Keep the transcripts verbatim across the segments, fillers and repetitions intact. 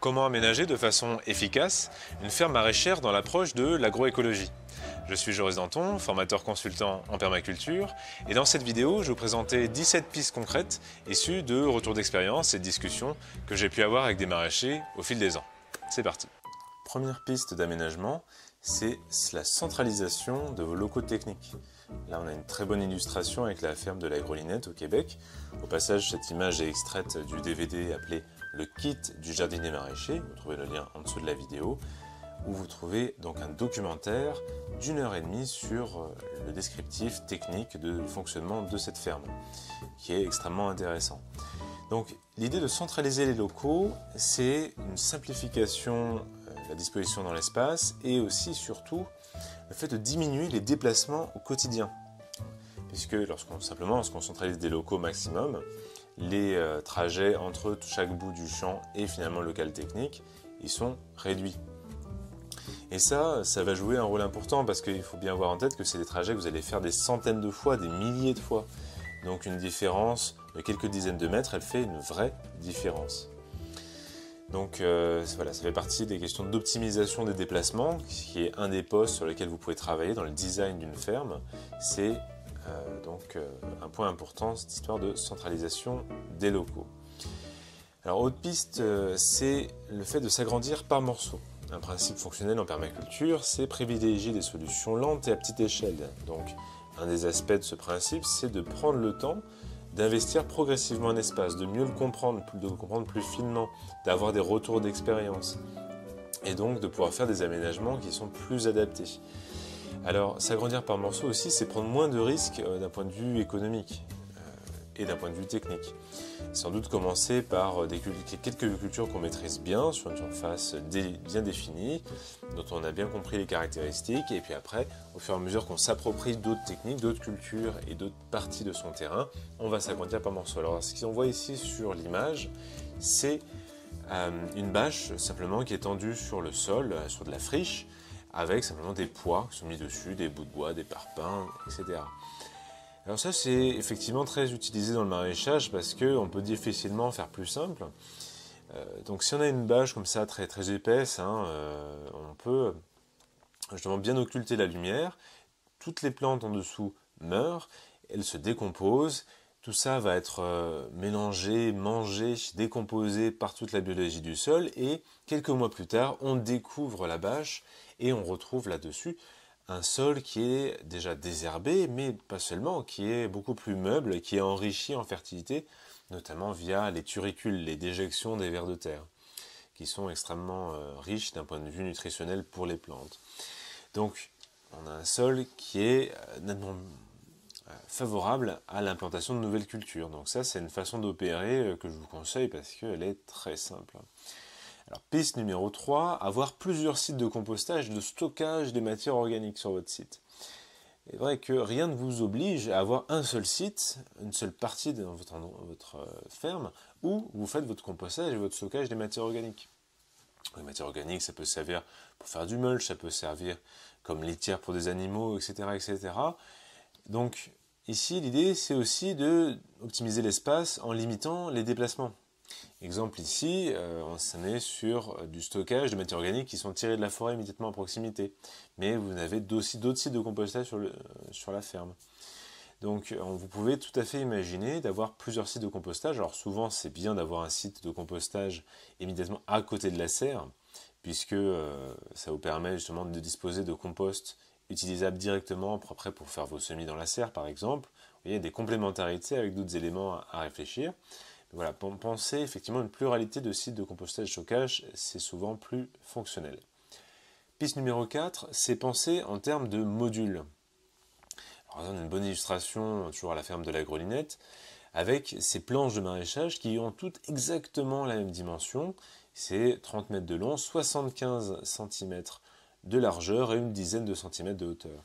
Comment aménager de façon efficace une ferme maraîchère dans l'approche de l'agroécologie? Je suis Joris Danton, formateur consultant en permaculture, et dans cette vidéo, je vais vous présenter dix-sept pistes concrètes issues de retours d'expérience et de discussions que j'ai pu avoir avec des maraîchers au fil des ans. C'est parti. Première piste d'aménagement, c'est la centralisation de vos locaux techniques. Là, on a une très bonne illustration avec la ferme de la Grelinette au Québec. Au passage, cette image est extraite du D V D appelé Le Kit du jardinier maraîcher. Vous trouvez le lien en dessous de la vidéo, où vous trouvez donc un documentaire d'une heure et demie sur le descriptif technique de fonctionnement de cette ferme, qui est extrêmement intéressant. Donc, l'idée de centraliser les locaux, c'est une simplification de la disposition dans l'espace et aussi, surtout, le fait de diminuer les déplacements au quotidien. Puisque lorsqu'on simplement, lorsqu'on centralise des locaux maximum, les euh, trajets entre chaque bout du champ et finalement le local technique, ils sont réduits. Et ça, ça va jouer un rôle important parce qu'il faut bien avoir en tête que c'est des trajets que vous allez faire des centaines de fois, des milliers de fois. Donc une différence de quelques dizaines de mètres, elle fait une vraie différence. Donc euh, voilà, ça fait partie des questions d'optimisation des déplacements, qui est un des postes sur lesquels vous pouvez travailler dans le design d'une ferme. C'est euh, donc euh, un point important, cette histoire de centralisation des locaux. Alors autre piste, euh, c'est le fait de s'agrandir par morceaux. Un principe fonctionnel en permaculture, c'est privilégier des solutions lentes et à petite échelle. Donc un des aspects de ce principe, c'est de prendre le temps d'investir progressivement un espace, de mieux le comprendre, de le comprendre plus finement, d'avoir des retours d'expérience et donc de pouvoir faire des aménagements qui sont plus adaptés. Alors, s'agrandir par morceaux aussi, c'est prendre moins de risques euh, d'un point de vue économique euh, et d'un point de vue technique. Sans doute commencer par des, quelques cultures qu'on maîtrise bien, sur une surface dé, bien définie, dont on a bien compris les caractéristiques, et puis après, au fur et à mesure qu'on s'approprie d'autres techniques, d'autres cultures et d'autres parties de son terrain, on va s'agrandir par morceaux. Alors, ce qu'on voit ici sur l'image, c'est euh, une bâche simplement qui est tendue sur le sol, euh, sur de la friche, avec simplement des poids qui sont mis dessus, des bouts de bois, des parpaings, et cetera. Alors ça, c'est effectivement très utilisé dans le maraîchage parce qu'on peut difficilement faire plus simple. Euh, donc si on a une bâche comme ça, très, très épaisse, hein, euh, on peut justement bien occulter la lumière. Toutes les plantes en dessous meurent, elles se décomposent. Tout ça va être euh, mélangé, mangé, décomposé par toute la biologie du sol. Et quelques mois plus tard, on découvre la bâche et on retrouve là-dessus un sol qui est déjà désherbé, mais pas seulement, qui est beaucoup plus meuble, qui est enrichi en fertilité, notamment via les turicules, les déjections des vers de terre, qui sont extrêmement euh, riches d'un point de vue nutritionnel pour les plantes. Donc, on a un sol qui est euh, favorable à l'implantation de nouvelles cultures. Donc ça, c'est une façon d'opérer euh, que je vous conseille parce qu'elle est très simple. Alors, piste numéro trois, avoir plusieurs sites de compostage, de stockage des matières organiques sur votre site. Il est vrai que rien ne vous oblige à avoir un seul site, une seule partie de votre, votre ferme, où vous faites votre compostage et votre stockage des matières organiques. Les matières organiques, ça peut servir pour faire du mulch, ça peut servir comme litière pour des animaux, et cetera, et cetera. Donc, ici, l'idée, c'est aussi d'optimiser l'espace en limitant les déplacements. Exemple ici, euh, on est sur du stockage de matières organiques qui sont tirées de la forêt immédiatement à proximité. Mais vous avez aussi d'autres sites de compostage sur, le, sur la ferme. Donc vous pouvez tout à fait imaginer d'avoir plusieurs sites de compostage. Alors souvent c'est bien d'avoir un site de compostage immédiatement à côté de la serre, puisque euh, ça vous permet justement de disposer de compost utilisable directement après pour faire vos semis dans la serre par exemple. Vous voyez, il y a des complémentarités avec d'autres éléments à, à réfléchir. Voilà, pour penser effectivement une pluralité de sites de compostage stockage, c'est souvent plus fonctionnel. Piste numéro quatre, c'est penser en termes de modules. Alors, on a une bonne illustration, toujours à la ferme de la Grelinette, avec ces planches de maraîchage qui ont toutes exactement la même dimension. C'est trente mètres de long, soixante-quinze centimètres de largeur et une dizaine de centimètres de hauteur.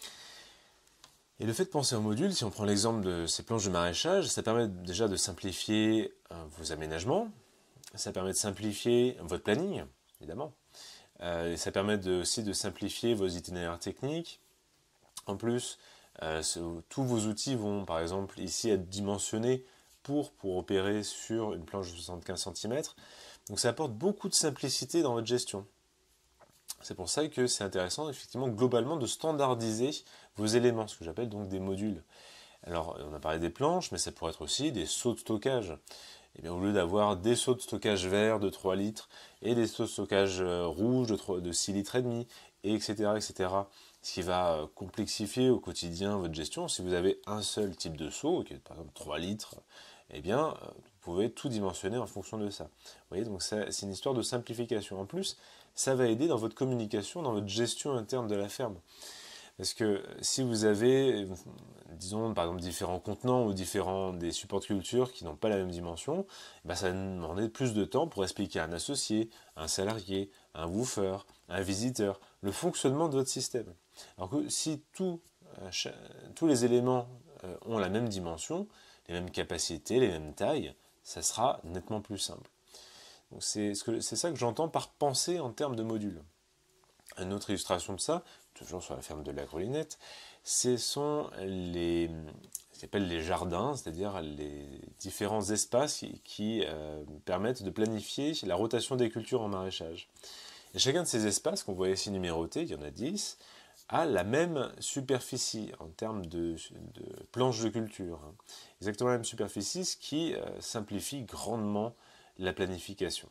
Et le fait de penser en module, si on prend l'exemple de ces planches de maraîchage, ça permet déjà de simplifier euh, vos aménagements, ça permet de simplifier votre planning, évidemment, euh, et ça permet de, aussi de simplifier vos itinéraires techniques. En plus, euh, ce, tous vos outils vont, par exemple, ici être dimensionnés pour, pour opérer sur une planche de soixante-quinze centimètres. Donc ça apporte beaucoup de simplicité dans votre gestion. C'est pour ça que c'est intéressant, effectivement, globalement, de standardiser vos éléments, ce que j'appelle donc des modules. Alors, on a parlé des planches, mais ça pourrait être aussi des seaux de stockage. Et bien, au lieu d'avoir des seaux de stockage verts de trois litres et des seaux de stockage rouges de, trois, de six litres et demi, et etc., et cetera, ce qui va complexifier au quotidien votre gestion. Si vous avez un seul type de seau, qui est par exemple trois litres, eh bien, vous pouvez tout dimensionner en fonction de ça. Vous voyez, donc c'est une histoire de simplification. En plus, ça va aider dans votre communication, dans votre gestion interne de la ferme. Parce que si vous avez, disons, par exemple, différents contenants ou différents des supports de culture qui n'ont pas la même dimension, ben ça va demander plus de temps pour expliquer à un associé, un salarié, un woofer, un visiteur, le fonctionnement de votre système. Alors que si tout, euh, tous les éléments euh, ont la même dimension, les mêmes capacités, les mêmes tailles, ça sera nettement plus simple. C'est ça que j'entends par penser en termes de modules. Une autre illustration de ça, toujours sur la ferme de la Grelinette, ce sont les, ce qu'on appelle les jardins, c'est-à-dire les différents espaces qui, qui euh, permettent de planifier la rotation des cultures en maraîchage. Et chacun de ces espaces, qu'on voit ici numérotés, il y en a dix, a la même superficie en termes de, de planches de culture. Exactement la même superficie, ce qui euh, simplifie grandement la planification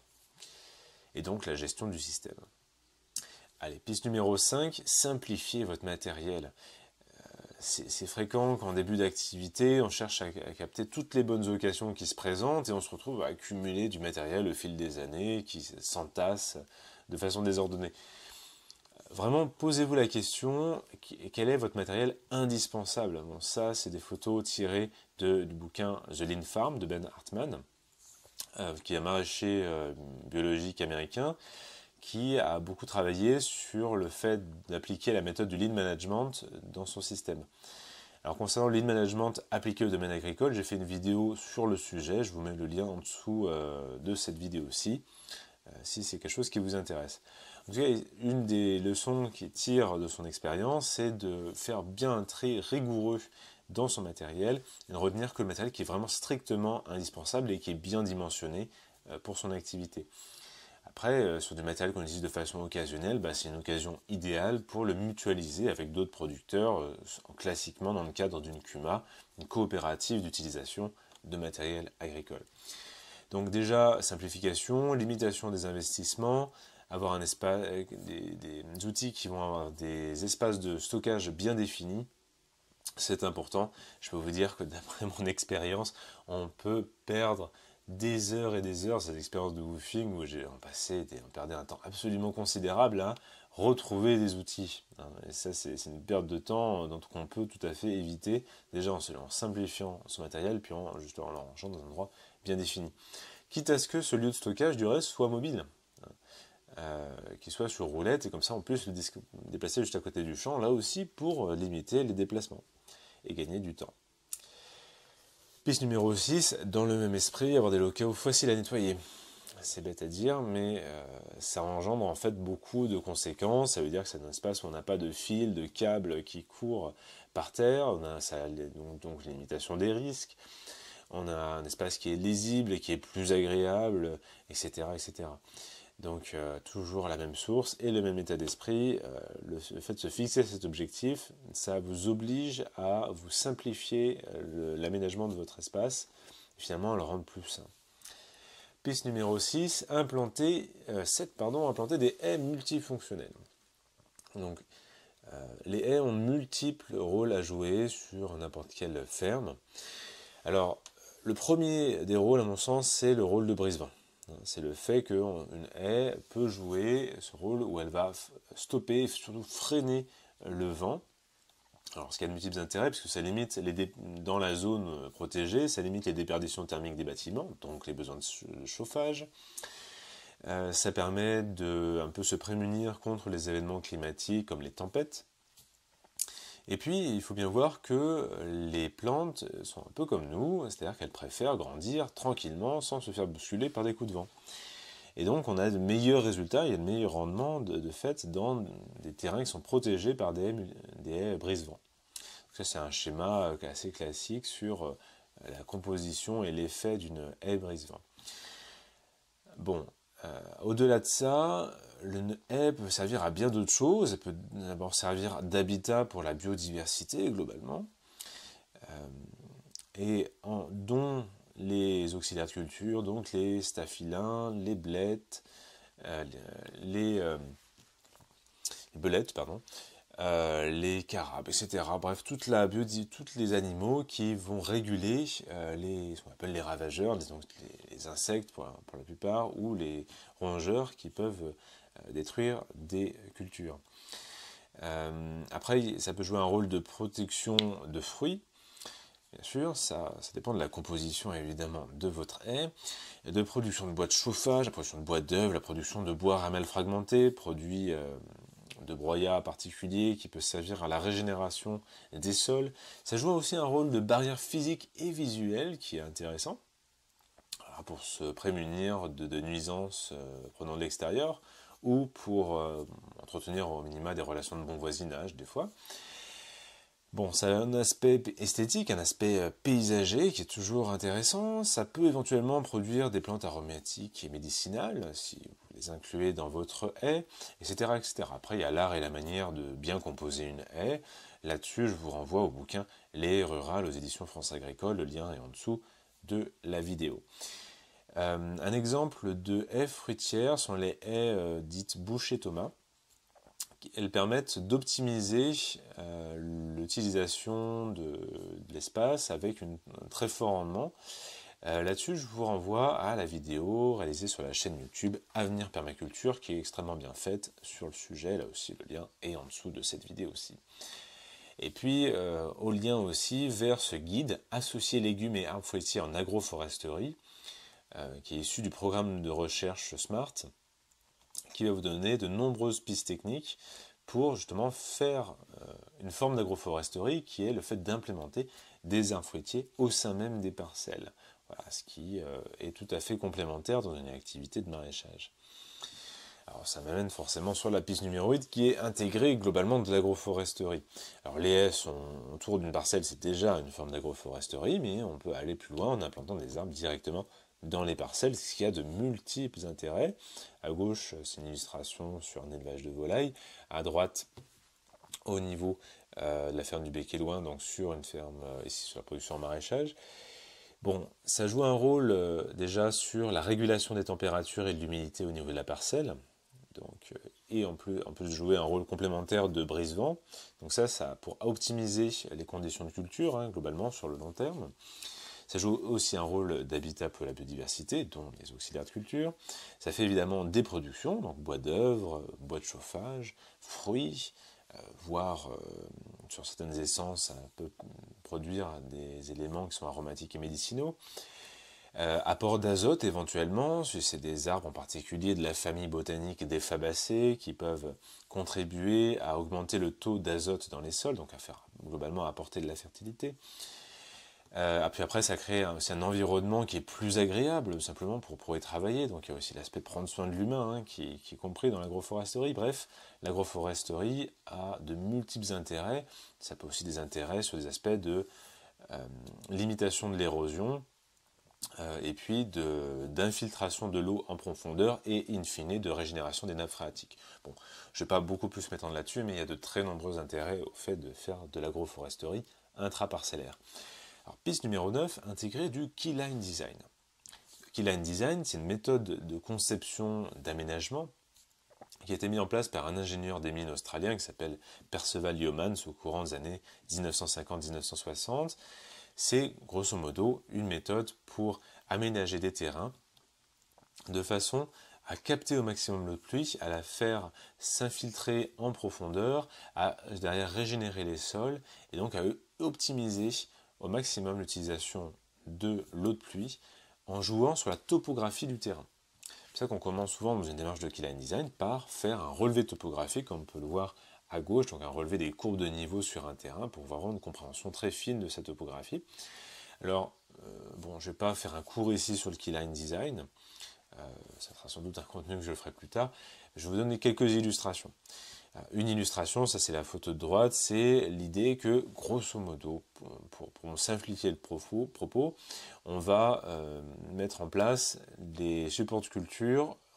et donc la gestion du système. Allez, piste numéro cinq, simplifiez votre matériel. Euh, C'est fréquent qu'en début d'activité, on cherche à, à capter toutes les bonnes occasions qui se présentent et on se retrouve à accumuler du matériel au fil des années qui s'entasse de façon désordonnée. Vraiment, posez-vous la question, quel est votre matériel indispensable? Bon, ça, c'est des photos tirées de, du bouquin The Lean Farm de Ben Hartman, euh, qui est un maraîcher euh, biologique américain, qui a beaucoup travaillé sur le fait d'appliquer la méthode du Lean Management dans son système. Alors concernant le Lean Management appliqué au domaine agricole, j'ai fait une vidéo sur le sujet, je vous mets le lien en dessous euh, de cette vidéo-ci, euh, si c'est quelque chose qui vous intéresse. En tout cas, une des leçons qu'il tire de son expérience, c'est de faire bien un tri rigoureux dans son matériel et de retenir que le matériel qui est vraiment strictement indispensable et qui est bien dimensionné pour son activité. Après, sur du matériel qu'on utilise de façon occasionnelle, bah, c'est une occasion idéale pour le mutualiser avec d'autres producteurs, euh, classiquement dans le cadre d'une C U M A, une coopérative d'utilisation de matériel agricole. Donc déjà, simplification, limitation des investissements, avoir un espace, des, des outils qui vont avoir des espaces de stockage bien définis, c'est important. Je peux vous dire que d'après mon expérience, on peut perdre des heures et des heures, cette expérience de woofing où j'ai passé, on perdait un temps absolument considérable à retrouver des outils. Et ça, c'est une perte de temps qu'on peut tout à fait éviter, déjà en, en simplifiant son matériel, puis en, juste en le rangeant dans un endroit bien défini. Quitte à ce que ce lieu de stockage du reste soit mobile, euh, qu'il soit sur roulette, et comme ça on peut se déplacer juste à côté du champ, là aussi pour limiter les déplacements et gagner du temps. Piste numéro six, dans le même esprit, avoir des locaux faciles à nettoyer. C'est bête à dire, mais euh, ça engendre en fait beaucoup de conséquences. Ça veut dire que c'est un espace où on n'a pas de fil, de câbles qui courent par terre, on a ça, donc, donc limitation des risques, on a un espace qui est lisible et qui est plus agréable, et cetera et cetera. Donc euh, toujours la même source et le même état d'esprit. Euh, le, le fait de se fixer cet objectif, ça vous oblige à vous simplifier l'aménagement de votre espace et finalement à le rendre plus sain. Piste numéro six, implanter, euh, sept, pardon, implanter des haies multifonctionnelles. Donc euh, les haies ont de multiples rôles à jouer sur n'importe quelle ferme. Alors le premier des rôles à mon sens c'est le rôle de brise-vent. C'est le fait qu'une haie peut jouer ce rôle où elle va stopper et surtout freiner le vent. Alors, ce qui a de multiples intérêts, puisque ça limite, les dé... dans la zone protégée, ça limite les déperditions thermiques des bâtiments, donc les besoins de chauffage. Euh, ça permet de un peu se prémunir contre les événements climatiques comme les tempêtes. Et puis, il faut bien voir que les plantes sont un peu comme nous, c'est-à-dire qu'elles préfèrent grandir tranquillement sans se faire bousculer par des coups de vent. Et donc, on a de meilleurs résultats, il y a de meilleurs rendements de, de fait dans des terrains qui sont protégés par des haies, des haies brise-vent. Ça, c'est un schéma assez classique sur la composition et l'effet d'une haie brise-vent. Bon, Euh, au-delà de ça, le haie peut servir à bien d'autres choses. Elle peut d'abord servir d'habitat pour la biodiversité globalement, euh, et en, dont les auxiliaires de culture, donc les staphylins, les blettes, euh, les, euh, les belettes, pardon, euh, les carabes, et cetera. Bref, toute la biodi tous les animaux qui vont réguler euh, les, ce qu'on appelle les ravageurs, les, donc les, les insectes pour, pour la plupart, ou les rongeurs qui peuvent euh, détruire des cultures. Euh, après, ça peut jouer un rôle de protection de fruits. Bien sûr, ça, ça dépend de la composition évidemment de votre haie, de production de bois de chauffage, la production de bois d'œuvre, la production de bois ramel fragmenté, produit euh, de broyat particulier qui peut servir à la régénération des sols. Ça joue aussi un rôle de barrière physique et visuelle qui est intéressant. Alors pour se prémunir de, de nuisances euh, provenant de l'extérieur ou pour euh, entretenir au minima des relations de bon voisinage des fois. Bon, ça a un aspect esthétique, un aspect paysager qui est toujours intéressant. Ça peut éventuellement produire des plantes aromatiques et médicinales, si vous les incluez dans votre haie, et cetera, et cetera. Après, il y a l'art et la manière de bien composer une haie. Là-dessus, je vous renvoie au bouquin Les haies rurales aux éditions France Agricole. Le lien est en dessous de la vidéo. Euh, un exemple de haies fruitières sont les haies euh, dites boucher-Thomas. Elles permettent d'optimiser euh, l'utilisation de, de l'espace avec une, un très fort rendement. Euh, Là-dessus, je vous renvoie à la vidéo réalisée sur la chaîne YouTube Avenir Permaculture qui est extrêmement bien faite sur le sujet. Là aussi, le lien est en dessous de cette vidéo aussi. Et puis, euh, au lien aussi vers ce guide Associer légumes et arbres fruitiers en agroforesterie, euh, qui est issu du programme de recherche SMART, qui va vous donner de nombreuses pistes techniques pour justement faire euh, une forme d'agroforesterie qui est le fait d'implémenter des arbres fruitiers au sein même des parcelles. Voilà, ce qui euh, est tout à fait complémentaire dans une activité de maraîchage. Alors ça m'amène forcément sur la piste numéro huit qui est intégrée globalement de l'agroforesterie. Alors les haies sont autour d'une parcelle, c'est déjà une forme d'agroforesterie, mais on peut aller plus loin en implantant des arbres directement dans les parcelles, ce qui a de multiples intérêts. À gauche, c'est une illustration sur un élevage de volailles. À droite, au niveau euh, de la ferme du Bec-et-Loing, donc sur une ferme, euh, ici sur la production en maraîchage. Bon, ça joue un rôle euh, déjà sur la régulation des températures et de l'humidité au niveau de la parcelle. Donc, euh, et en plus, on peut jouer un rôle complémentaire de brise-vent. Donc ça, ça pour optimiser les conditions de culture, hein, globalement, sur le long terme. Ça joue aussi un rôle d'habitat pour la biodiversité, dont les auxiliaires de culture. Ça fait évidemment des productions, donc bois d'œuvre, bois de chauffage, fruits, euh, voire euh, sur certaines essences, ça peut produire des éléments qui sont aromatiques et médicinaux. Euh, apport d'azote éventuellement, si c'est des arbres en particulier de la famille botanique des fabacées qui peuvent contribuer à augmenter le taux d'azote dans les sols, donc à faire globalement apporter de la fertilité. Euh, puis après, ça crée aussi un environnement qui est plus agréable, simplement pour, pour y travailler. Donc il y a aussi l'aspect de prendre soin de l'humain, hein, qui, qui est compris dans l'agroforesterie. Bref, l'agroforesterie a de multiples intérêts. Ça peut aussi des intérêts sur des aspects de euh, limitation de l'érosion, euh, et puis d'infiltration de, de l'eau en profondeur, et in fine de régénération des nappes phréatiques. Bon, je ne vais pas beaucoup plus m'étendre là-dessus, mais il y a de très nombreux intérêts au fait de faire de l'agroforesterie intraparcellaire. Alors, piste numéro neuf, intégrer du keyline design. Keyline design, c'est une méthode de conception d'aménagement qui a été mise en place par un ingénieur des mines australien qui s'appelle Percival Yeomans au courant des années dix-neuf cent cinquante à dix-neuf cent soixante. C'est grosso modo une méthode pour aménager des terrains de façon à capter au maximum l'eau de pluie, à la faire s'infiltrer en profondeur, à derrière régénérer les sols et donc à optimiser au maximum l'utilisation de l'eau de pluie en jouant sur la topographie du terrain. C'est pour ça qu'on commence souvent dans une démarche de keyline design par faire un relevé topographique, comme on peut le voir à gauche, donc un relevé des courbes de niveau sur un terrain pour avoir une compréhension très fine de sa topographie. Alors, euh, bon, je ne vais pas faire un cours ici sur le keyline design, euh, ça sera sans doute un contenu que je ferai plus tard. Je vais vous donner quelques illustrations. Une illustration, ça c'est la photo de droite, c'est l'idée que, grosso modo, pour, pour, pour simplifier le propos, propos on va euh, mettre en place des supports de culture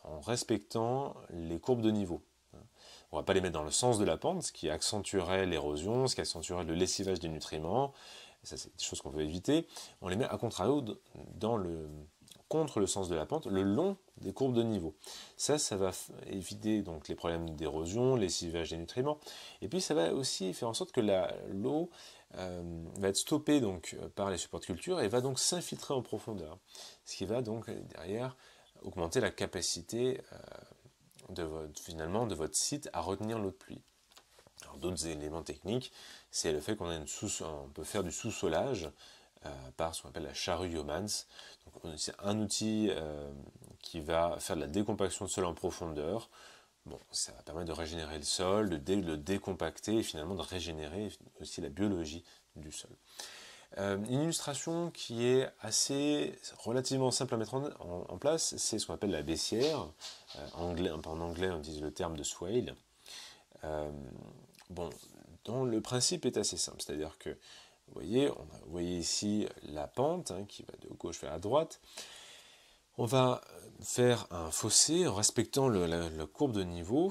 en respectant les courbes de niveau. On ne va pas les mettre dans le sens de la pente, ce qui accentuerait l'érosion, ce qui accentuerait le lessivage des nutriments. Ça, c'est des choses qu'on veut éviter. On les met à contrario dans le, contre le sens de la pente, le long des courbes de niveau. Ça, ça va éviter donc les problèmes d'érosion, lessivage des nutriments. Et puis, ça va aussi faire en sorte que l'eau euh, va être stoppée donc, par les supports de culture et va donc s'infiltrer en profondeur. Ce qui va donc, derrière, augmenter la capacité euh, de votre, finalement, de votre site à retenir l'eau de pluie. D'autres éléments techniques, c'est le fait qu'on on peut faire du sous-solage euh, par ce qu'on appelle la charrue Yeomans. C'est un outil euh, qui va faire de la décompaction de sol en profondeur. Bon, ça va permettre de régénérer le sol, de dé, le décompacter et finalement de régénérer aussi la biologie du sol. Euh, une illustration qui est assez relativement simple à mettre en, en, en place, c'est ce qu'on appelle la baissière. Euh, anglais, en anglais, on utilise le terme de swale. Euh, bon, dont le principe est assez simple, c'est-à-dire que vous voyez, on a, vous voyez ici la pente hein, qui va de gauche vers la droite. On va faire un fossé en respectant le, la, la courbe de niveau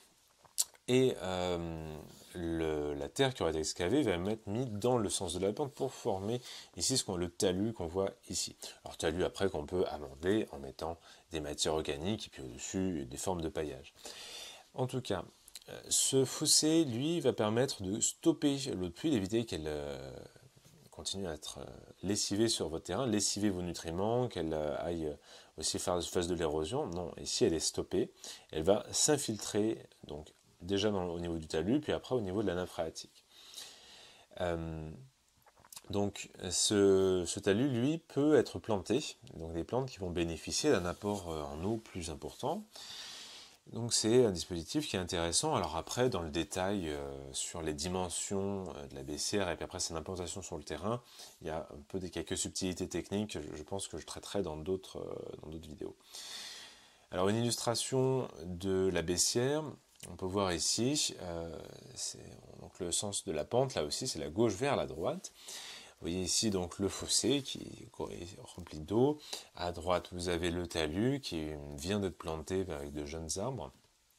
et euh, le, la terre qui aura été excavée va être mise dans le sens de la pente pour former ici ce qu'on le talus qu'on voit ici. Alors talus après qu'on peut amender en mettant des matières organiques et puis au-dessus des formes de paillage. En tout cas, ce fossé, lui, va permettre de stopper l'eau de pluie, d'éviter qu'elle euh, continue à être euh, lessivée sur votre terrain, lessiver vos nutriments, qu'elle euh, aille aussi faire face de l'érosion. Non, ici elle est stoppée, elle va s'infiltrer donc déjà dans, au niveau du talus, puis après au niveau de la nappe phréatique. Euh, donc ce, ce talus, lui, peut être planté, donc des plantes qui vont bénéficier d'un apport en eau plus important. Donc c'est un dispositif qui est intéressant. Alors après, dans le détail, euh, sur les dimensions euh, de la baissière et puis après son implantation sur le terrain, il y a un peu des quelques subtilités techniques, je, je pense que je traiterai dans d'autres euh, dans d'autres vidéos. Alors une illustration de la baissière, on peut voir ici, euh, c'est donc le sens de la pente, là aussi c'est la gauche vers la droite. Vous voyez ici donc le fossé qui est rempli d'eau. À droite, vous avez le talus qui vient d'être planté avec de jeunes arbres.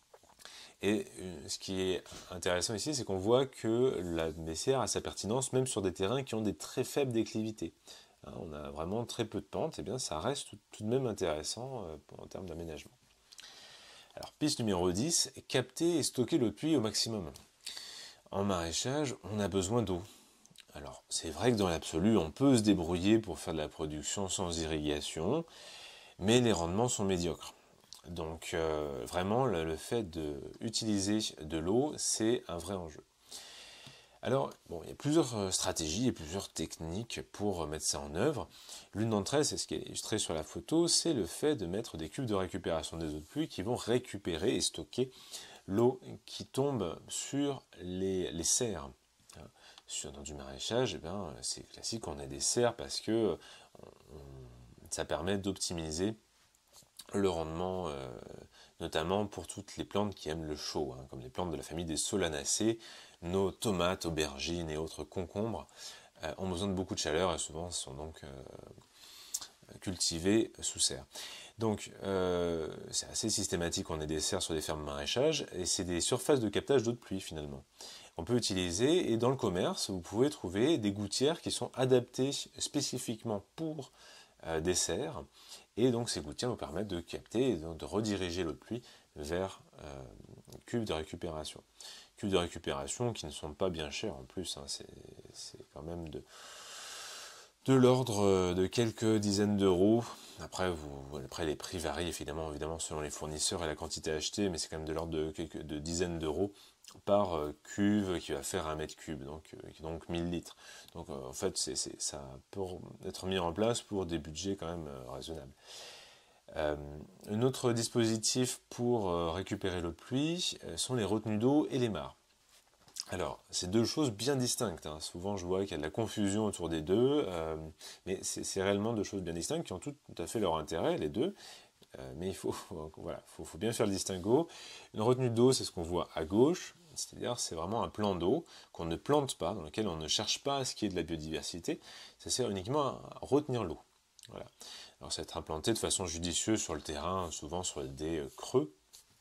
Et ce qui est intéressant ici, c'est qu'on voit que la baissière a sa pertinence même sur des terrains qui ont des très faibles déclivités. On a vraiment très peu de pente, et bien ça reste tout de même intéressant en termes d'aménagement. Alors piste numéro dix, capter et stocker l'eau de pluie au maximum. En maraîchage, on a besoin d'eau. Alors, c'est vrai que dans l'absolu, on peut se débrouiller pour faire de la production sans irrigation, mais les rendements sont médiocres. Donc, euh, vraiment, le, le fait d'utiliser de l'eau, c'est un vrai enjeu. Alors, bon, il y a plusieurs stratégies et plusieurs techniques pour mettre ça en œuvre. L'une d'entre elles, c'est ce qui est illustré sur la photo, c'est le fait de mettre des cubes de récupération des eaux de pluie qui vont récupérer et stocker l'eau qui tombe sur les, les serres. Dans du maraîchage, eh bien, c'est classique, on a des serres parce que on, on, ça permet d'optimiser le rendement, euh, notamment pour toutes les plantes qui aiment le chaud, hein, comme les plantes de la famille des solanacées. Nos tomates, aubergines et autres concombres euh, ont besoin de beaucoup de chaleur et souvent sont donc euh, cultivés sous serre. Donc euh, c'est assez systématique, on a des serres sur des fermes maraîchages et c'est des surfaces de captage d'eau de pluie finalement. On peut utiliser, et dans le commerce, vous pouvez trouver des gouttières qui sont adaptées spécifiquement pour euh, des serres, et donc ces gouttières vous permettent de capter et donc de rediriger l'eau de pluie vers euh, cubes de récupération. Cubes de récupération qui ne sont pas bien chers en plus, hein, c'est quand même de, de l'ordre de quelques dizaines d'euros. Après, vous, après, les prix varient évidemment, évidemment selon les fournisseurs et la quantité achetée, mais c'est quand même de l'ordre de, quelques, de dizaines d'euros par cuve qui va faire un mètre cube, donc, donc mille litres. Donc en fait, c'est, c'est, ça peut être mis en place pour des budgets quand même raisonnables. Euh, un autre dispositif pour récupérer l'eau de pluie sont les retenues d'eau et les mares. Alors, c'est deux choses bien distinctes. Hein. Souvent, je vois qu'il y a de la confusion autour des deux, euh, mais c'est réellement deux choses bien distinctes qui ont tout, tout à fait leur intérêt, les deux. Euh, mais il faut, voilà, faut, faut bien faire le distinguo. Une retenue d'eau, c'est ce qu'on voit à gauche, c'est-à-dire c'est vraiment un plan d'eau qu'on ne plante pas, dans lequel on ne cherche pas à ce qu'il y ait de la biodiversité. Ça sert uniquement à retenir l'eau. Voilà. Alors ça va être implanté de façon judicieuse sur le terrain, souvent sur des creux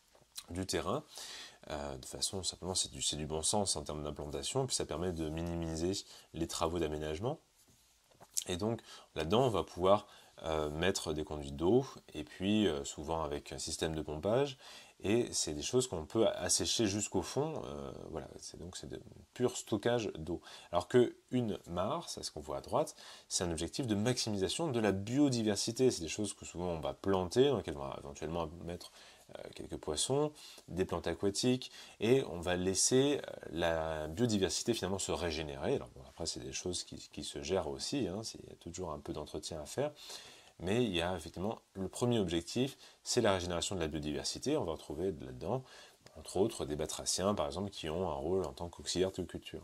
du terrain. Euh, de façon, simplement, c'est du, c'est du bon sens en termes d'implantation, puis ça permet de minimiser les travaux d'aménagement. Et donc là-dedans, on va pouvoir euh, mettre des conduites d'eau, et puis euh, souvent avec un système de pompage, et c'est des choses qu'on peut assécher jusqu'au fond. Euh, voilà, c'est donc c'est de pur stockage d'eau. Alors que une mare, c'est ce qu'on voit à droite, c'est un objectif de maximisation de la biodiversité. C'est des choses que souvent on va planter, dans lesquelles on va éventuellement mettre euh, quelques poissons, des plantes aquatiques, et on va laisser euh, la biodiversité finalement se régénérer. Alors bon, après c'est des choses qui, qui se gèrent aussi, hein, il y a toujours un peu d'entretien à faire. Mais il y a effectivement le premier objectif, c'est la régénération de la biodiversité. On va retrouver là-dedans, entre autres, des batraciens, par exemple, qui ont un rôle en tant qu'auxiliaires de culture.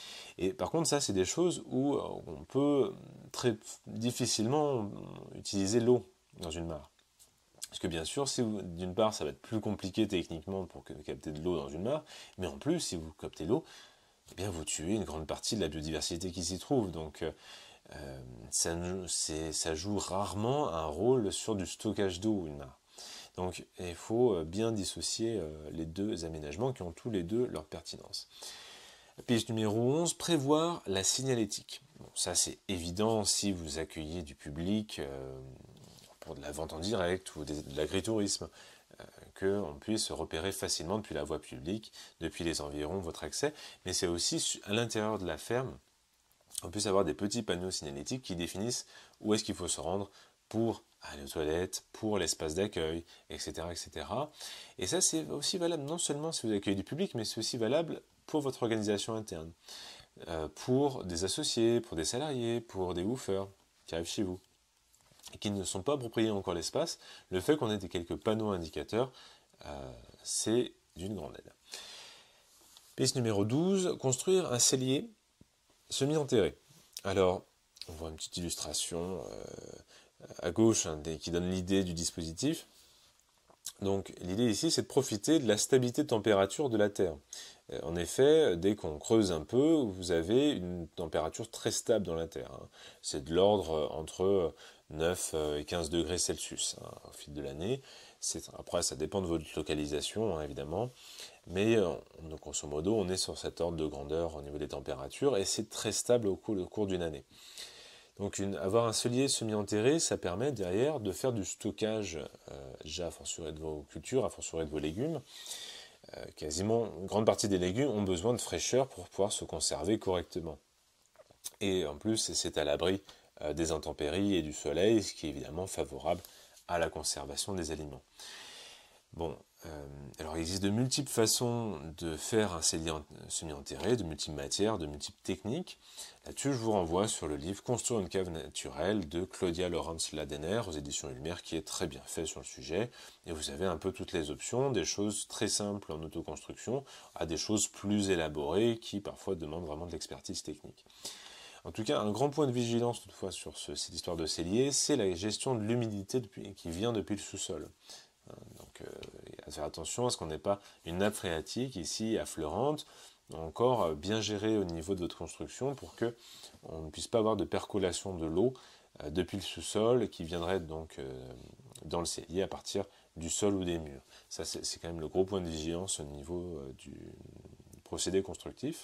Et par contre, ça, c'est des choses où on peut très difficilement utiliser l'eau dans une mare. Parce que bien sûr, si d'une part, ça va être plus compliqué techniquement pour capter de l'eau dans une mare, mais en plus, si vous captez l'eau, eh bien, vous tuez une grande partie de la biodiversité qui s'y trouve. Donc, Euh, ça, ça joue rarement un rôle sur du stockage d'eau, une mare. Donc il faut bien dissocier euh, les deux aménagements qui ont tous les deux leur pertinence. Piste numéro onze, prévoir la signalétique. Bon, ça c'est évident si vous accueillez du public euh, pour de la vente en direct ou des, de l'agritourisme, euh, qu'on puisse repérer facilement depuis la voie publique, depuis les environs, votre accès, mais c'est aussi à l'intérieur de la ferme. On peut avoir des petits panneaux signalétiques qui définissent où est-ce qu'il faut se rendre pour aller aux toilettes, pour l'espace d'accueil, et cetera, et cetera. Et ça, c'est aussi valable non seulement si vous accueillez du public, mais c'est aussi valable pour votre organisation interne, euh, pour des associés, pour des salariés, pour des woofers qui arrivent chez vous et qui ne sont pas appropriés encore l'espace. Le fait qu'on ait quelques panneaux indicateurs, euh, c'est d'une grande aide. Piste numéro douze, construire un cellier semi-enterré. Alors, on voit une petite illustration euh, à gauche hein, des, qui donne l'idée du dispositif. Donc, l'idée ici, c'est de profiter de la stabilité de température de la Terre. Euh, en effet, dès qu'on creuse un peu, vous avez une température très stable dans la Terre. Hein. C'est de l'ordre entre neuf et quinze degrés Celsius hein, au fil de l'année. Après, ça dépend de votre localisation, hein, évidemment. Mais donc, grosso modo, on est sur cet ordre de grandeur au niveau des températures et c'est très stable au cours, au cours d'une année. Donc une, avoir un cellier semi-enterré, ça permet derrière de faire du stockage, euh, déjà à fortiori de vos cultures, à fortiori de vos légumes. Euh, quasiment une grande partie des légumes ont besoin de fraîcheur pour pouvoir se conserver correctement. Et en plus, c'est à l'abri euh, des intempéries et du soleil, ce qui est évidemment favorable à la conservation des aliments. Bon, euh, alors il existe de multiples façons de faire un cellier semi-enterré, de multiples matières, de multiples techniques. Là-dessus, je vous renvoie sur le livre Construire une cave naturelle de Claudia Lorenz Ladener aux éditions Ulmer, qui est très bien fait sur le sujet. Et vous avez un peu toutes les options, des choses très simples en autoconstruction à des choses plus élaborées qui parfois demandent vraiment de l'expertise technique. En tout cas, un grand point de vigilance toutefois sur ce, cette histoire de cellier, c'est la gestion de l'humidité qui vient depuis le sous-sol. Donc, euh, à faire attention à ce qu'on n'ait pas une nappe phréatique ici affleurante, encore bien gérée au niveau de votre construction pour que on ne puisse pas avoir de percolation de l'eau euh, depuis le sous-sol qui viendrait donc euh, dans le cellier à partir du sol ou des murs. Ça, c'est, c'est quand même le gros point de vigilance au niveau euh, du, du procédé constructif.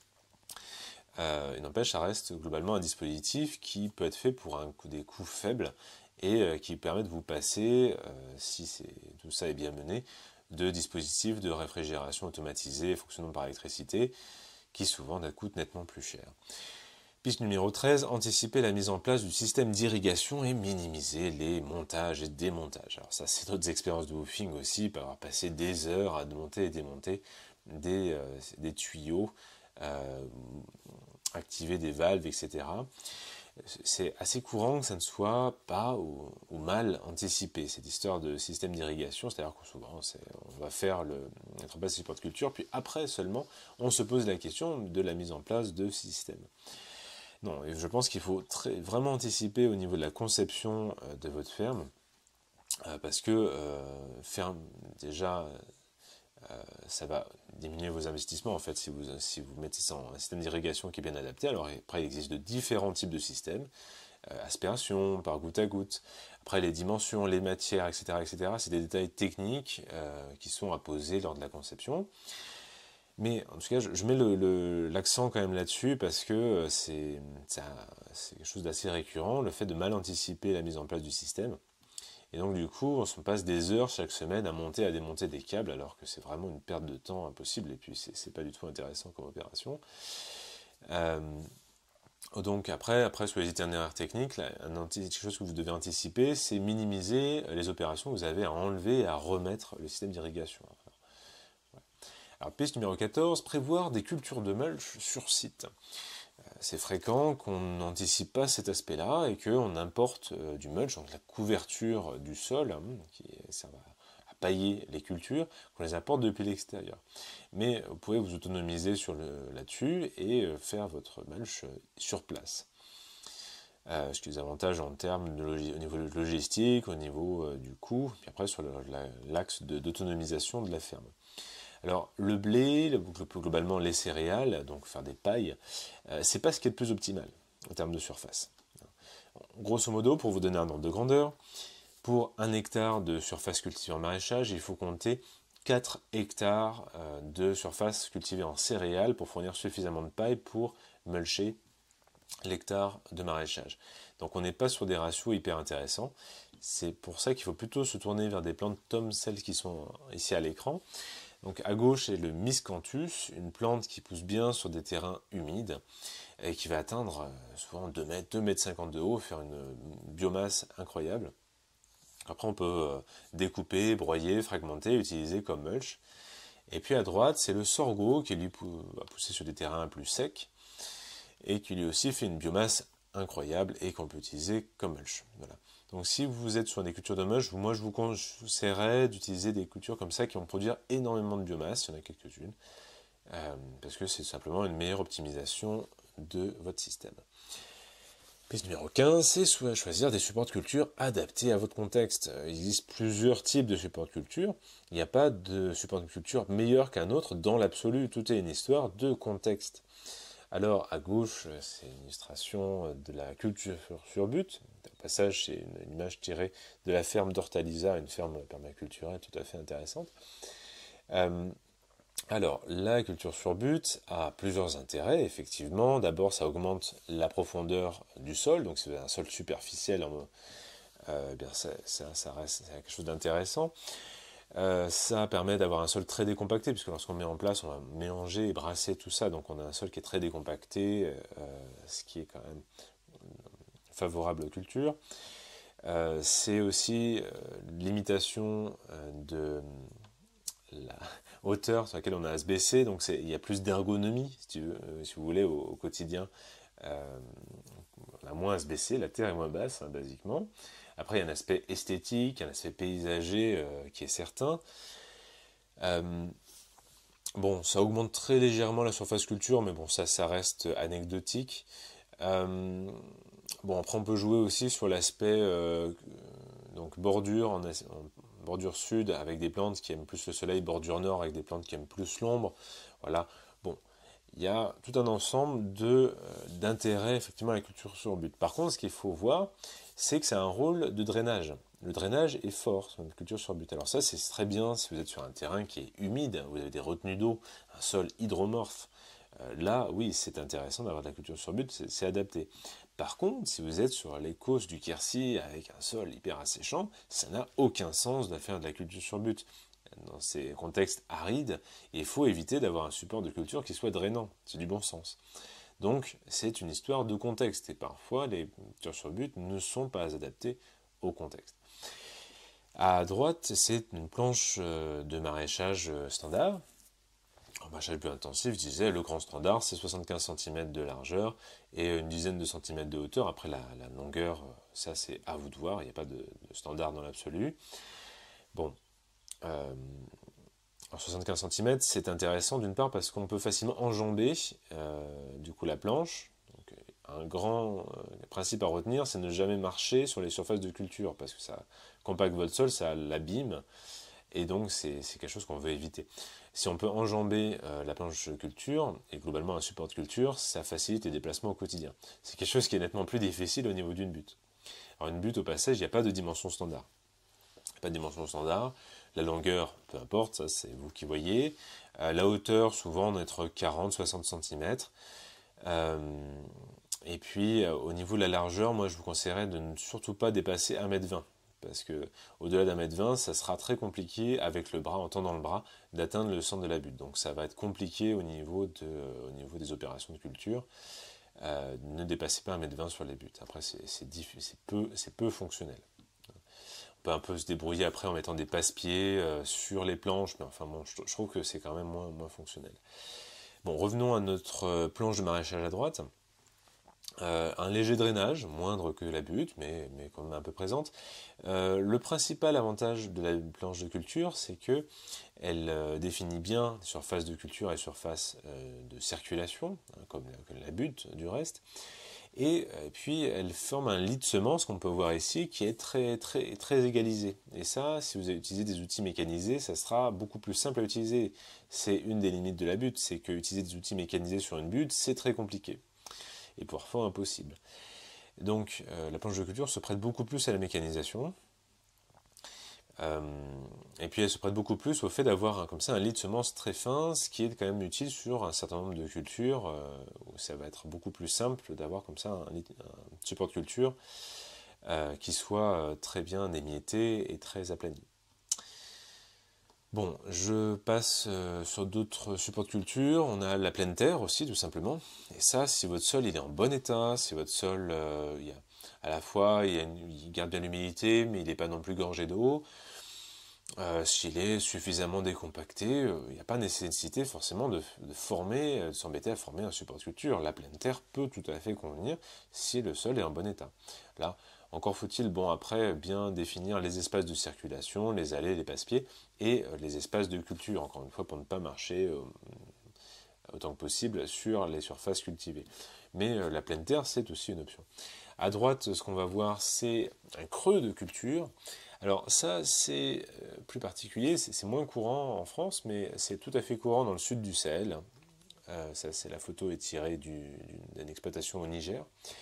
Euh, il n'empêche, ça reste globalement un dispositif qui peut être fait pour un, des coûts faibles et euh, qui permet de vous passer, euh, si c'est, tout ça est bien mené, de dispositifs de réfrigération automatisés fonctionnant par électricité, qui souvent coûtent nettement plus cher. Piste numéro treize, anticiper la mise en place du système d'irrigation et minimiser les montages et démontages. Alors ça, c'est d'autres expériences de woofing aussi, par avoir passé des heures à monter et démonter des, euh, des tuyaux, euh, activer des valves, et cetera. C'est assez courant que ça ne soit pas ou, ou mal anticipé, cette histoire de système d'irrigation, c'est-à-dire qu'on souvent c'est, on va faire le, mettre en place le support de culture, puis après seulement on se pose la question de la mise en place de ce système. Non, et je pense qu'il faut très, vraiment anticiper au niveau de la conception euh, de votre ferme, euh, parce que euh, faire déjà Euh, ça va diminuer vos investissements en fait si vous, si vous mettez ça en un système d'irrigation qui est bien adapté. Alors après il existe de différents types de systèmes, euh, aspiration, par goutte à goutte. Après, les dimensions, les matières, et cetera, et cetera, c'est des détails techniques euh, qui sont à poser lors de la conception. Mais en tout cas, je, je mets le, le, l'accent quand même là-dessus parce que c'est, ça, c'est quelque chose d'assez récurrent, le fait de mal anticiper la mise en place du système. Et donc du coup, on se passe des heures chaque semaine à monter, à démonter des câbles, alors que c'est vraiment une perte de temps impossible, et puis c'est, c'est pas du tout intéressant comme opération. Euh, donc après, après sur les itinéraires techniques, là, un, quelque chose que vous devez anticiper, c'est minimiser les opérations que vous avez à enlever et à remettre le système d'irrigation. Alors, piste numéro quatorze, prévoir des cultures de mulch sur site. C'est fréquent qu'on n'anticipe pas cet aspect-là et qu'on importe euh, du mulch, donc la couverture du sol, hein, qui sert à, à pailler les cultures, qu'on les apporte depuis l'extérieur. Mais vous pouvez vous autonomiser sur le, là-dessus et euh, faire votre mulch euh, sur place. Euh, ce qui a des avantages en termes de logi- au niveau logistique, au niveau euh, du coût, puis après sur le, la, l'axe de, d'autonomisation de la ferme. Alors le blé, globalement les céréales, donc faire des pailles, euh, c'est pas ce qui est le plus optimal en termes de surface. Grosso modo, pour vous donner un ordre de grandeur, pour un hectare de surface cultivée en maraîchage, il faut compter quatre hectares euh, de surface cultivée en céréales pour fournir suffisamment de paille pour mulcher l'hectare de maraîchage. Donc on n'est pas sur des ratios hyper intéressants. C'est pour ça qu'il faut plutôt se tourner vers des plantes comme celles qui sont ici à l'écran. Donc à gauche est le Miscanthus, une plante qui pousse bien sur des terrains humides et qui va atteindre souvent deux mètres, deux mètres cinquante de haut, faire une biomasse incroyable. Après on peut découper, broyer, fragmenter, utiliser comme mulch. Et puis à droite c'est le sorgho qui lui va pousser sur des terrains plus secs et qui lui aussi fait une biomasse incroyable et qu'on peut utiliser comme mulch. Voilà. Donc si vous êtes sur des cultures de mulch, moi je vous conseillerais d'utiliser des cultures comme ça qui vont produire énormément de biomasse, il y en a quelques-unes, euh, parce que c'est simplement une meilleure optimisation de votre système. Piste numéro quinze, c'est choisir des supports de culture adaptés à votre contexte. Il existe plusieurs types de supports de culture, il n'y a pas de support de culture meilleur qu'un autre dans l'absolu, tout est une histoire de contexte. Alors, à gauche, c'est une illustration de la culture sur but. Au passage, c'est une, une image tirée de la ferme d'Hortaliza, une ferme permaculturelle tout à fait intéressante. Euh, alors, la culture sur but a plusieurs intérêts, effectivement. D'abord, ça augmente la profondeur du sol, donc si vous avez un sol superficiel, euh, eh bien ça, ça, ça reste quelque chose d'intéressant. Euh, ça permet d'avoir un sol très décompacté, puisque lorsqu'on met en place, on va mélanger et brasser tout ça, donc on a un sol qui est très décompacté, euh, ce qui est quand même favorable aux cultures. Euh, c'est aussi euh, l'imitation euh, de la hauteur sur laquelle on a à se baisser, donc il y a plus d'ergonomie, si, tu veux, euh, si vous voulez, au, au quotidien. Euh, on a moins à se baisser, la terre est moins basse, hein, basiquement. Après, il y a un aspect esthétique, un aspect paysager euh, qui est certain. Euh, bon, ça augmente très légèrement la surface culture, mais bon, ça, ça reste anecdotique. Euh, bon, après, on peut jouer aussi sur l'aspect euh, donc bordure, en, en bordure sud avec des plantes qui aiment plus le soleil, bordure nord avec des plantes qui aiment plus l'ombre. Voilà. Bon, il y a tout un ensemble de, euh, d'intérêts effectivement à la culture sur but. Par contre, ce qu'il faut voir, c'est que c'est un rôle de drainage. Le drainage est fort sur une culture sur but. Alors ça, c'est très bien si vous êtes sur un terrain qui est humide, vous avez des retenues d'eau, un sol hydromorphe. Euh, là, oui, c'est intéressant d'avoir de la culture sur but, c'est, c'est adapté. Par contre, si vous êtes sur les côtes du Quercy avec un sol hyper asséchant, ça n'a aucun sens de faire de la culture sur but. Dans ces contextes arides, il faut éviter d'avoir un support de culture qui soit drainant. C'est du bon sens. Donc, c'est une histoire de contexte. Et parfois, les cultures sur but ne sont pas adaptées au contexte. À droite, c'est une planche de maraîchage standard. En maraîchage plus intensif, je disais, le grand standard, c'est soixante-quinze centimètres de largeur et une dizaine de centimètres de hauteur. Après, la, la longueur, ça, c'est à vous de voir. Il n'y a pas de, de standard dans l'absolu. Bon. Euh, en soixante-quinze centimètres, c'est intéressant d'une part parce qu'on peut facilement enjamber euh, du coup la planche. Donc, un grand euh, principe à retenir, c'est ne jamais marcher sur les surfaces de culture parce que ça compacte votre sol, ça l'abîme et donc c'est quelque chose qu'on veut éviter. Si on peut enjamber euh, la planche de culture, et globalement un support de culture, ça facilite les déplacements au quotidien. C'est quelque chose qui est nettement plus difficile au niveau d'une butte. Alors une butte, au passage, il n'y a pas de dimension standard. Pas de dimension standard. La longueur, peu importe, ça c'est vous qui voyez. Euh, la hauteur, souvent, on est entre quarante à soixante centimètres. Euh, et puis, euh, au niveau de la largeur, moi, je vous conseillerais de ne surtout pas dépasser un mètre vingt. Parce que au-delà d'un mètre vingt, ça sera très compliqué avec le bras, en tendant le bras, d'atteindre le centre de la butte. Donc ça va être compliqué au niveau, de, au niveau des opérations de culture. Euh, ne dépassez pas un mètre vingt sur les buttes. Après, c'est peu, peu fonctionnel. On peut un peu se débrouiller après en mettant des passe-pieds euh, sur les planches, mais enfin bon, je, je trouve que c'est quand même moins, moins fonctionnel. Bon, revenons à notre planche de maraîchage à droite. Euh, un léger drainage, moindre que la butte, mais, mais quand même un peu présente. Euh, le principal avantage de la planche de culture, c'est que elle euh, définit bien surface de culture et surface euh, de circulation, hein, comme, la, comme la butte du reste. Et, et puis elle forme un lit de semences qu'on peut voir ici, qui est très, très, très égalisé. Et ça, si vous utilisez des outils mécanisés, ça sera beaucoup plus simple à utiliser. C'est une des limites de la butte, c'est que utiliser des outils mécanisés sur une butte, c'est très compliqué. Et parfois impossible. Donc euh, la planche de culture se prête beaucoup plus à la mécanisation, euh, et puis elle se prête beaucoup plus au fait d'avoir comme ça un lit de semences très fin, ce qui est quand même utile sur un certain nombre de cultures, euh, où ça va être beaucoup plus simple d'avoir comme ça un, lit, un support de culture euh, qui soit très bien émietté et très aplani. Bon, je passe euh, sur d'autres supports de culture. On a la pleine terre aussi, tout simplement. Et ça, si votre sol il est en bon état, si votre sol, euh, il y a, à la fois, il, y a une, il garde bien l'humidité, mais il n'est pas non plus gorgé d'eau, euh, s'il est suffisamment décompacté, euh, il n'y a pas nécessité forcément de, de former, de s'embêter à former un support de culture. La pleine terre peut tout à fait convenir si le sol est en bon état. Là, encore faut-il, bon, après, bien définir les espaces de circulation, les allées, les passe-pieds, et euh, les espaces de culture, encore une fois, pour ne pas marcher euh, autant que possible sur les surfaces cultivées. Mais euh, la pleine terre, c'est aussi une option. À droite, ce qu'on va voir, c'est un creux de culture. Alors ça, c'est euh, plus particulier, c'est moins courant en France, mais c'est tout à fait courant dans le sud du Sahel. Euh, ça, c'est la photo est tirée d'une exploitation au Niger.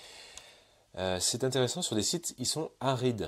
Euh, c'est intéressant, sur des sites, ils sont arides.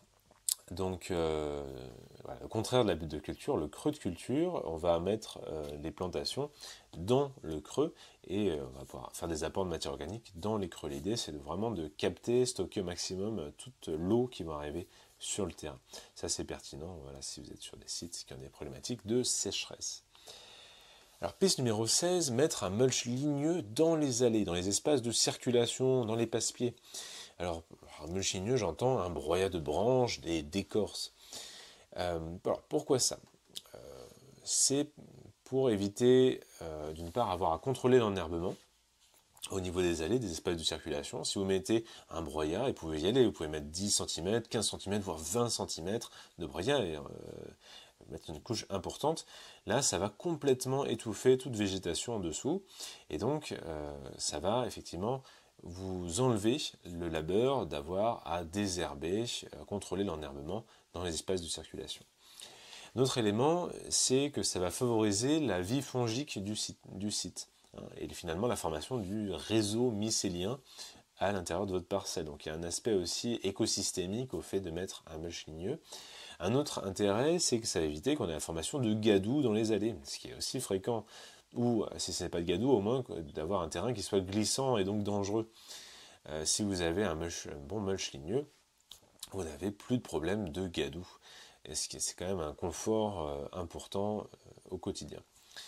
Donc, euh, voilà, au contraire de la butte de culture, le creux de culture, on va mettre euh, les plantations dans le creux et euh, on va pouvoir faire des apports de matière organique dans les creux. L'idée, c'est vraiment de capter, stocker au maximum euh, toute l'eau qui va arriver sur le terrain. Ça, c'est pertinent, voilà, si vous êtes sur des sites qui ont des problématiques de sécheresse. Alors, piste numéro seize, mettre un mulch ligneux dans les allées, dans les espaces de circulation, dans les passe-pieds. Alors, un mulch ligneux, j'entends un broyat de branches, des d'écorces. Euh, alors, pourquoi ça euh, C'est pour éviter, euh, d'une part, avoir à contrôler l'enherbement au niveau des allées, des espaces de circulation. Si vous mettez un broyat, et vous pouvez y aller, vous pouvez mettre dix centimètres, quinze centimètres, voire vingt centimètres de broyat, et euh, mettre une couche importante, là ça va complètement étouffer toute végétation en dessous, et donc euh, ça va effectivement vous enlever le labeur d'avoir à désherber, à contrôler l'enherbement dans les espaces de circulation. L'autre élément, c'est que ça va favoriser la vie fongique du site, du site hein, et finalement la formation du réseau mycélien à l'intérieur de votre parcelle. Donc il y a un aspect aussi écosystémique au fait de mettre un mulch ligneux. Un autre intérêt, c'est que ça va éviter qu'on ait la formation de gadou dans les allées, ce qui est aussi fréquent. Ou, si ce n'est pas de gadou, au moins d'avoir un terrain qui soit glissant et donc dangereux. Euh, si vous avez un, mulch, un bon mulch ligneux, vous n'avez plus de problème de gadou. Et c'est quand même un confort euh, important euh, au quotidien.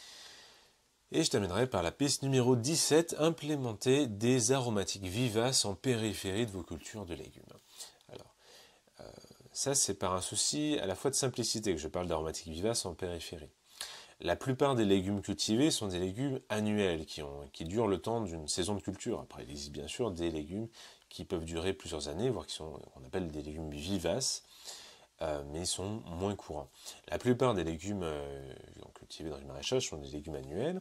Et je terminerai par la piste numéro dix-sept, implémenter des aromatiques vivaces en périphérie de vos cultures de légumes. Alors, euh, ça c'est par un souci à la fois de simplicité que je parle d'aromatiques vivaces en périphérie. La plupart des légumes cultivés sont des légumes annuels qui, ont, qui durent le temps d'une saison de culture. Après, il existe bien sûr des légumes qui peuvent durer plusieurs années, voire qui sont, on appelle des légumes vivaces, euh, mais ils sont moins courants. La plupart des légumes euh, cultivés dans le maraîchage sont des légumes annuels,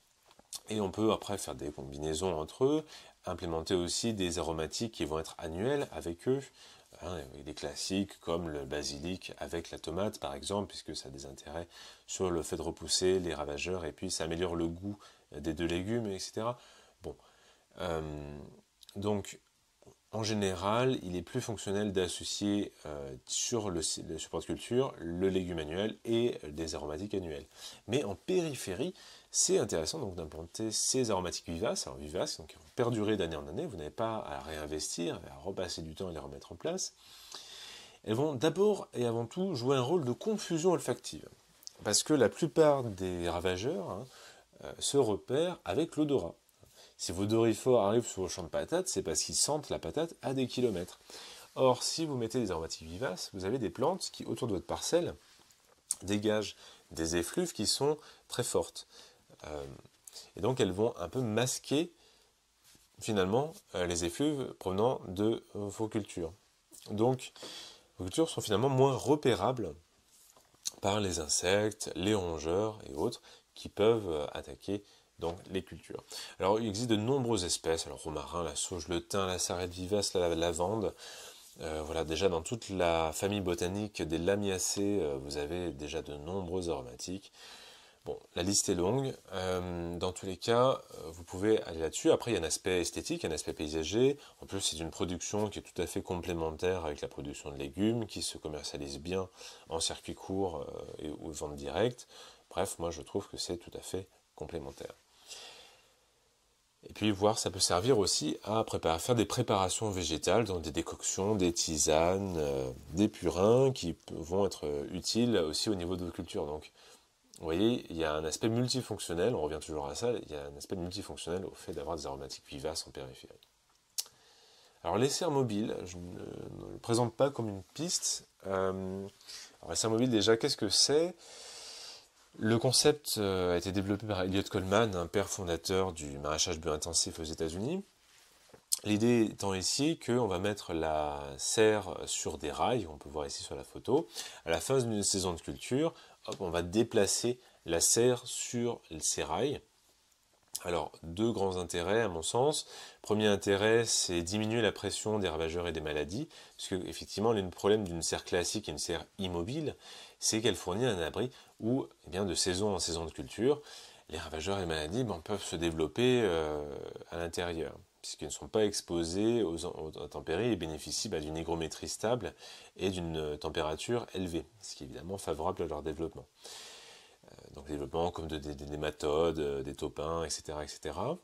et on peut après faire des combinaisons entre eux, implémenter aussi des aromatiques qui vont être annuels avec eux. Hein, des classiques comme le basilic avec la tomate par exemple, puisque ça a des intérêts sur le fait de repousser les ravageurs et puis ça améliore le goût des deux légumes, et cetera. Bon, euh, donc en général, il est plus fonctionnel d'associer euh, sur le, le support de culture le légume annuel et des aromatiques annuels. Mais en périphérie, c'est intéressant donc d'implanter ces aromatiques vivaces, alors vivaces, donc qui vont perdurer d'année en année, vous n'avez pas à réinvestir, à repasser du temps et les remettre en place. Elles vont d'abord et avant tout jouer un rôle de confusion olfactive. Parce que la plupart des ravageurs hein, euh, se repèrent avec l'odorat. Si vos dorifores arrivent sur vos champs de patates, c'est parce qu'ils sentent la patate à des kilomètres. Or, si vous mettez des aromatiques vivaces, vous avez des plantes qui, autour de votre parcelle, dégagent des effluves qui sont très fortes. Euh, et donc, elles vont un peu masquer, finalement, euh, les effluves provenant de euh, vos cultures. Donc, vos cultures sont finalement moins repérables par les insectes, les rongeurs et autres qui peuvent euh, attaquer donc les cultures. Alors il existe de nombreuses espèces, alors romarin, la sauge, le thym, la sarrette vivace, la lavande. Euh, voilà, déjà dans toute la famille botanique des lamiacées, euh, vous avez déjà de nombreuses aromatiques. Bon, la liste est longue. Euh, dans tous les cas, euh, vous pouvez aller là-dessus. Après, il y a un aspect esthétique, un aspect paysager. En plus, c'est une production qui est tout à fait complémentaire avec la production de légumes, qui se commercialise bien en circuit court euh, et ou vente directe. Bref, moi, je trouve que c'est tout à fait complémentaire. Et puis voir, ça peut servir aussi à préparer, à faire des préparations végétales, donc des décoctions, des tisanes, euh, des purins qui vont être utiles aussi au niveau de vos cultures. Donc, vous voyez, il y a un aspect multifonctionnel, on revient toujours à ça, il y a un aspect multifonctionnel au fait d'avoir des aromatiques vivaces en périphérie. Alors les serres mobiles, je ne le présente pas comme une piste. Euh, alors les serres mobiles, déjà, qu'est-ce que c'est ? Le concept a été développé par Eliot Coleman, un père fondateur du maraîchage bio-intensif aux États-Unis. L'idée étant ici qu'on va mettre la serre sur des rails, on peut voir ici sur la photo. À la fin d'une saison de culture, hop, on va déplacer la serre sur ces rails. Alors, deux grands intérêts à mon sens. Premier intérêt, c'est diminuer la pression des ravageurs et des maladies, parce que effectivement, le problème d'une serre classique et une serre immobile, c'est qu'elle fournit un abri où, eh bien, de saison en saison de culture, les ravageurs et les maladies ben, peuvent se développer euh, à l'intérieur, puisqu'ils ne sont pas exposés aux, aux intempéries et bénéficient ben, d'une hygrométrie stable et d'une température élevée, ce qui est évidemment favorable à leur développement. Donc développement comme de, de, des nématodes, des taupins, et cetera et cetera.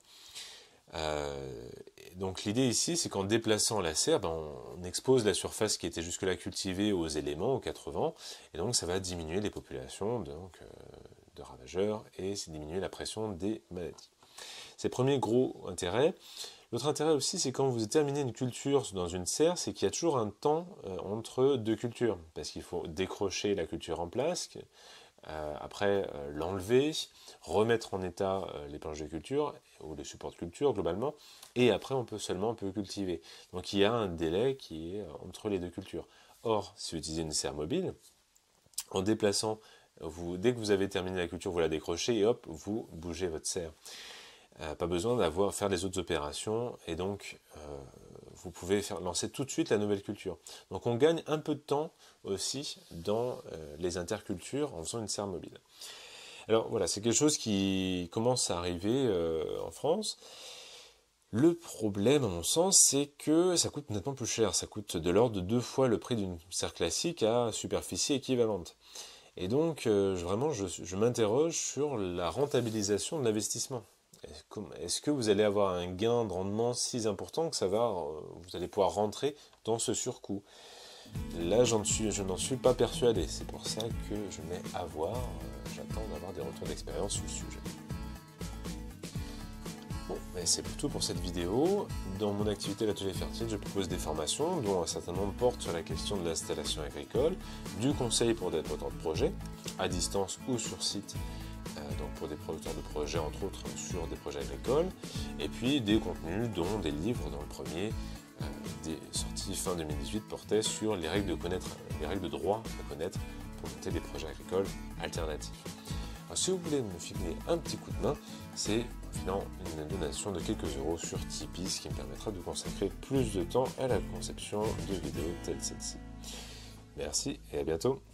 Euh, donc l'idée ici, c'est qu'en déplaçant la serre, ben, on expose la surface qui était jusque-là cultivée aux éléments, aux quatre vents, et donc ça va diminuer les populations donc, euh, de ravageurs et c'est diminuer la pression des maladies. C'est le premier gros intérêt. L'autre intérêt aussi, c'est quand vous terminez une culture dans une serre, c'est qu'il y a toujours un temps euh, entre deux cultures, parce qu'il faut décrocher la culture en place, Euh, après euh, l'enlever, remettre en état euh, les planches de culture ou les supports de culture globalement, et après on peut seulement on peut cultiver. Donc il y a un délai qui est euh, entre les deux cultures. Or, si vous utilisez une serre mobile, en déplaçant, vous, dès que vous avez terminé la culture, vous la décrochez et hop, vous bougez votre serre. Euh, pas besoin d'avoir faire les autres opérations et donc euh, vous pouvez faire, lancer tout de suite la nouvelle culture. Donc on gagne un peu de temps aussi dans euh, les intercultures en faisant une serre mobile. Alors voilà, c'est quelque chose qui commence à arriver euh, en France. Le problème, à mon sens, c'est que ça coûte nettement plus cher. Ça coûte de l'ordre de deux fois le prix d'une serre classique à superficie équivalente. Et donc, euh, vraiment, je, je m'interroge sur la rentabilisation de l'investissement. Est-ce que vous allez avoir un gain de rendement si important que ça va, vous allez pouvoir rentrer dans ce surcoût? Là, j'en suis, je n'en suis pas persuadé. C'est pour ça que je mets à voir. J'attends d'avoir des retours d'expérience sur le sujet. Bon, mais c'est tout pour cette vidéo. Dans mon activité l'atelier fertile, je propose des formations dont un certain nombre portent sur la question de l'installation agricole, du conseil pour des porteurs de projets, à distance ou sur site, euh, donc pour des producteurs de projets, entre autres sur des projets agricoles, et puis des contenus dont des livres, dont le premier, euh, des sorties fin deux mille dix-huit, portait sur les règles de connaître, les règles de droit à connaître pour monter des projets agricoles alternatifs. Alors, si vous voulez me filer un petit coup de main, c'est finalement une donation de quelques euros sur Tipeee, ce qui me permettra de consacrer plus de temps à la conception de vidéos telles celle-ci. Merci et à bientôt.